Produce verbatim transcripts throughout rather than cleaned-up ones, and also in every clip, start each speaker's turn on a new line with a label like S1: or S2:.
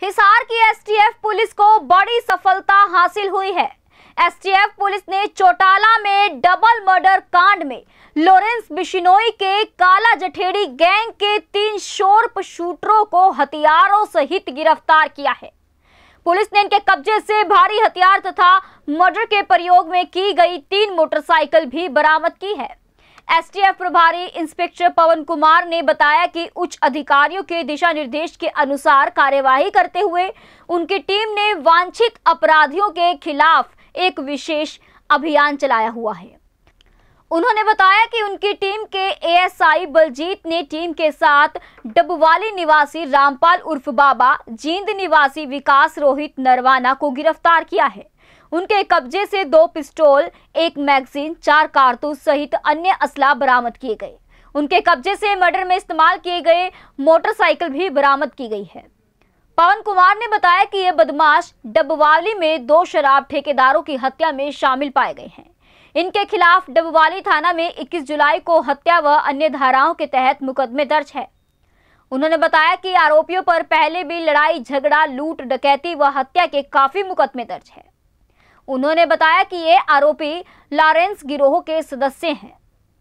S1: हिसार की STF police को बड़ी सफलता हासिल हुई है। एसटीएफ पुलिस ने चौटाला में डबल मर्डर कांड में लॉरेंस बिश्नोई के काला जठेड़ी गैंग के तीन शॉर्प शूटरों को हथियारों सहित गिरफ्तार किया है। पुलिस ने इनके कब्जे से भारी हथियार तथा मर्डर के प्रयोग में की गई तीन मोटरसाइकिल भी बरामद की है। एसटीएफ प्रभारी इंस्पेक्टर पवन कुमार ने बताया कि उच्च अधिकारियों के दिशा निर्देश के अनुसार कार्यवाही करते हुए उनकी टीम ने वांछित अपराधियों के खिलाफ एक विशेष अभियान चलाया हुआ है। उन्होंने बताया कि उनकी टीम के एएसआई बलजीत ने टीम के साथ डबवाली निवासी रामपाल उर्फ बाबा, जींद निवासी विकास रोहित नरवाना को गिरफ्तार किया है। उनके कब्जे से दो पिस्टल, एक मैगजीन, चार कारतूस सहित अन्य असला बरामद किए गए। उनके कब्जे से मर्डर में इस्तेमाल किए गए मोटरसाइकिल भी बरामद की गई है। पवन कुमार ने बताया कि ये बदमाश डबवाली में दो शराब ठेकेदारों की हत्या में शामिल पाए गए हैं। इनके खिलाफ डबवाली थाना में इक्कीस जुलाई को हत्या व अन्य धाराओं के तहत मुकदमे दर्ज है। उन्होंने बताया कि आरोपियों पर पहले भी लड़ाई झगड़ा, लूट, डकैती व हत्या के काफी मुकदमे दर्ज है। उन्होंने बताया कि ये आरोपी लॉरेंस गिरोह के सदस्य हैं।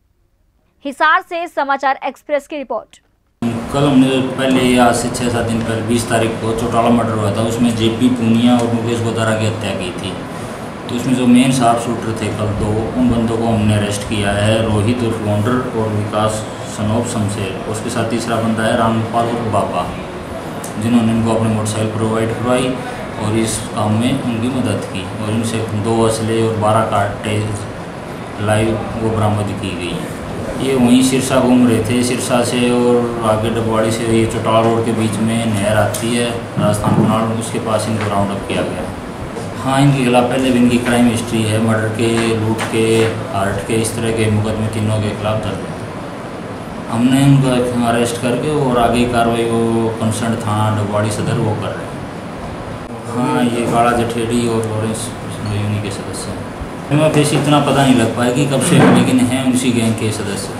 S1: हिसार से समाचार एक्सप्रेस की रिपोर्ट।
S2: कल हमने पहले आज से छः सात दिन पहले बीस तारीख को चौटाला मर्डर हुआ था। उसमें जेपी पूनिया और मुकेश गोदारा की हत्या की थी। तो उसमें जो मेन शार्प शूटर थे कल दो, उन बंदों को हमने अरेस्ट किया है। रोहित उर्फ वॉन्डर और विकास सनोप शमशेर। उसके साथ तीसरा बंदा है रामपाल उर्फ बाबा, जिन्होंने इनको अपनी मोटरसाइकिल प्रोवाइड करवाई और इस काम में उनकी मदद की। और इनसे दो असले और बारह कार्टेज लाइव वो बरामद की गई। ये वहीं सिरसा घूम रहे थे। सिरसा से और आगे डबवाड़ी से ये चौटाला रोड के बीच में नहर आती है राजस्थान कुनाल, उसके पास इनको राउंड अप किया गया। हाँ, इनके खिलाफ पहले भी इनकी क्राइम हिस्ट्री है। मर्डर के, लूट के, आर्ट के, इस तरह के मुकदमे तीनों के खिलाफ दर्ज है। हमने उनको अरेस्ट करके और आगे कार्रवाई वो कंसर्न थाना डबवाड़ी सदर वो कर रहे हैं। हाँ, ये काला जठेड़ी और लॉरेंस बिश्नोई उन्हीं के सदस्य हैं। हमें वैसे इतना पता नहीं लग पाएगी कब से, लेकिन हैं उसी गैंग के सदस्य।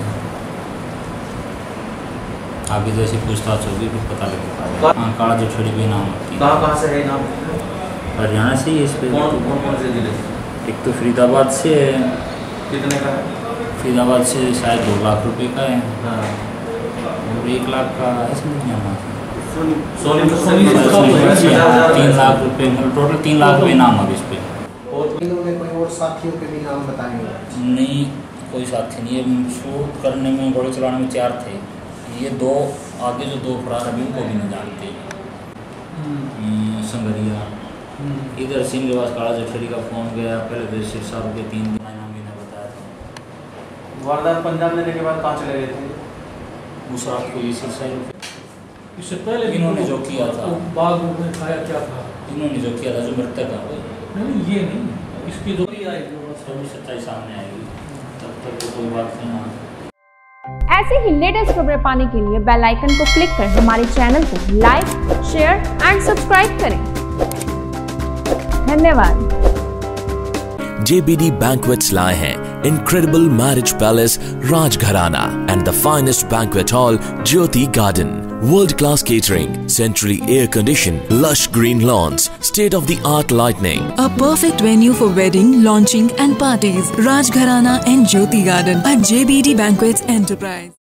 S2: आगे जैसे पूछताछ होगी तो पता लग पाएगा। हाँ, काला जठेड़ी भी नाम होती है।
S3: कहाँ कहाँ से है नाम?
S2: हरियाणा से ही। इस पे
S3: कौन कौन कौन से जिले?
S2: एक तो फरीदाबाद से है।
S3: कितने का है?
S2: फरीदाबाद से शायद दो लाख रुपए का है।
S3: हाँ।
S2: और एक लाख का ऐसे नहीं आना।
S3: सोनी
S2: तीन लाख रुपए, मतलब टोटल तीन लाख रुपए नाम है इस पे।
S4: इन्होंने कोई और साथियों के भी नाम बताएंगे?
S2: नहीं, कोई साथी नहीं है। शूट करने में, गोली चलाने में चार थे। ये दो आगे जो दो फरार अभी उनको भी नहीं जानते। संगरिया इधर सिंह के पास काला जठेड़ी का फोन गया। पहले तो सिरसा के तीन दिन नाम भी नहीं बताया था।
S3: वारदात पंजाब लेने के बाद कहाँ चले गए थे?
S2: उस रात को ये सिरसा
S5: इससे पहले
S2: इन्होंने जो किया था,
S5: बाग में खाया क्या था?
S2: इन्होंने जो किया था, जो मृतक है
S5: नहीं, ये नहीं, इसकी जो
S2: सभी सच्चाई सामने आएगी। तब तक तो कोई बात नहीं।
S6: ऐसे ही लेटेस्ट खबरें पाने के लिए बेल आइकन को क्लिक कर हमारे चैनल को लाइक, शेयर एंड सब्सक्राइब करें। धन्यवाद।
S7: J B D Banquets लाए हैं Incredible Marriage Palace Rajgharana and the finest banquet hall Jyoti Garden. World-class catering, centrally air-conditioned, lush green lawns, state-of-the-art lighting.
S8: A perfect venue for wedding, launching and parties. Rajgharana and Jyoti Garden at J B D Banquets Enterprise.